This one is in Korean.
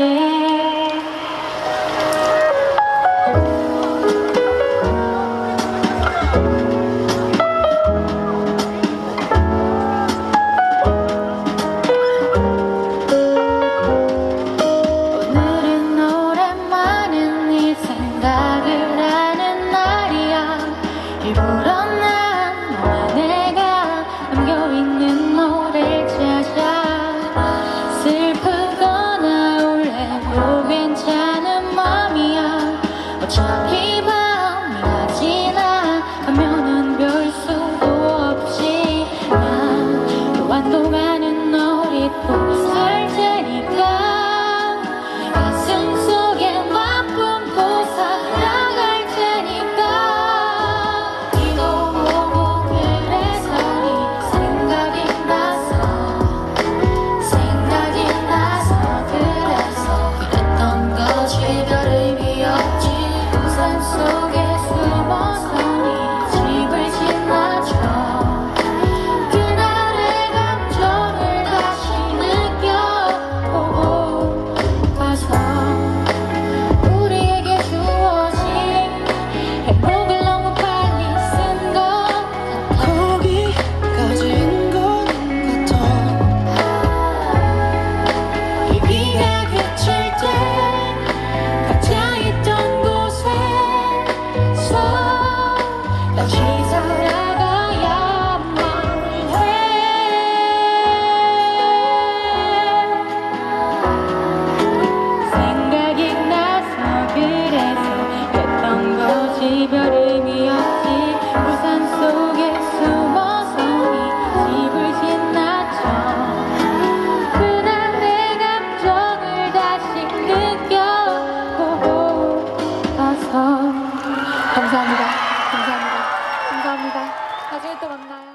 일부러 난 너와 내가 남겨있는 노래를 찾아 슬프거나 울래도 괜찮은 맘이야. 어차피 밤이가 지나가면은 별 수도 없이 난 또 한동안은 널 잊고 살 테니까 가슴 속에 맘 품고 살아갈 테니까 다시 살아가야만 해. 생각이 나서 그래서 했던 거지 별 의미 없이 우산 속에 숨어서 네 집을 지나쳐 그날 내 감정을 다시 느껴보고 가서 감사합니다. 감사합니다. 나중에 또 만나요.